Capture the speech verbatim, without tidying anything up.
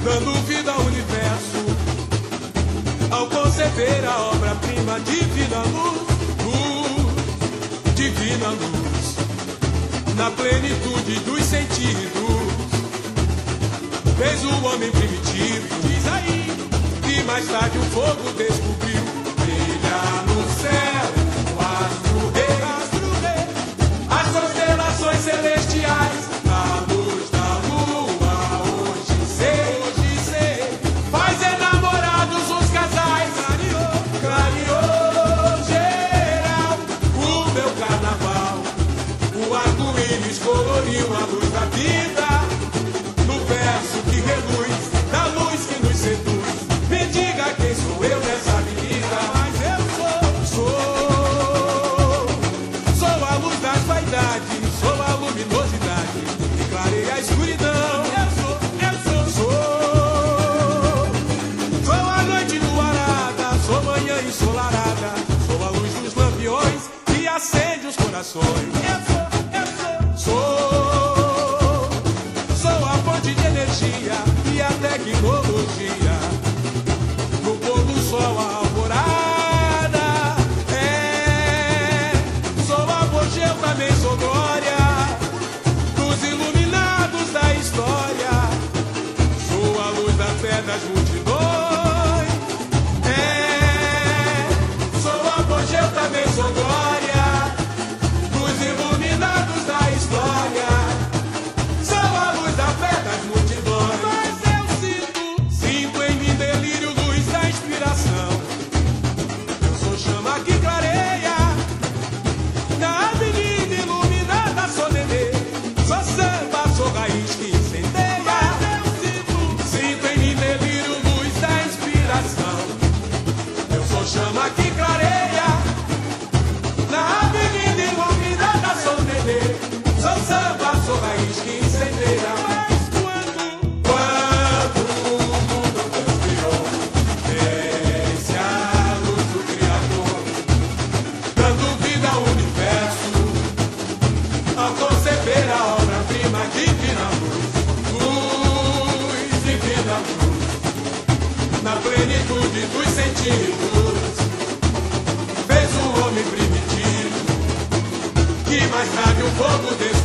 dando vida ao universo, ao conceber a obra-prima, divina luz, luz, divina luz, na plenitude dos sentidos, fez o homem primitivo, diz aí, e mais tarde o fogo descobriu, brilha no céu, o astro rei, astro rei, as constelações celestiais, a luz da lua, hoje sei, hoje sei, faz enamorados os casais, clareou, clareou geral, o meu carnaval, o arco-íris coloriu a luz da vida, no verso que reluz, da luz que nos seduz, me diga quem sou eu nessa avenida, mas eu sou, sou, sou a luz das vaidades, sou a luminosidade, que clareia a escuridão, eu sou, eu sou, sou, sou a noite luarada, sou manhã ensolarada, sou a luz dos lampiões que acende os corações, eu sou, eu sou, sou, sou a fonte de energia e a tecnologia, no pôr do sol a alvorada, é, sou apogeu, também sou glória, dos iluminados da história, sou a luz da fé das multidões, é, sou apogeu, também sou glória, dos iluminados da história, sou a luz da fé das multidões, mas eu sinto, sinto em mim delírio, luz da inspiração, eu sou chama que clareia, na avenida iluminada sou nenê, sou samba, sou raiz que incendeia, mas eu sinto, sinto em mim delírio, luz da inspiração, eu sou chama que clareia, na avenida iluminada sou nenê, sou samba, sou raiz que incendeia, mas quando, quando o mundo conspirou, desce a luz do Criador, dando vida ao universo, ao conceber a obra-prima, divina luz, luz, divina luz, na plenitude dos sentidos, fez o homem primitivo, que mais tarde o fogo descobriu.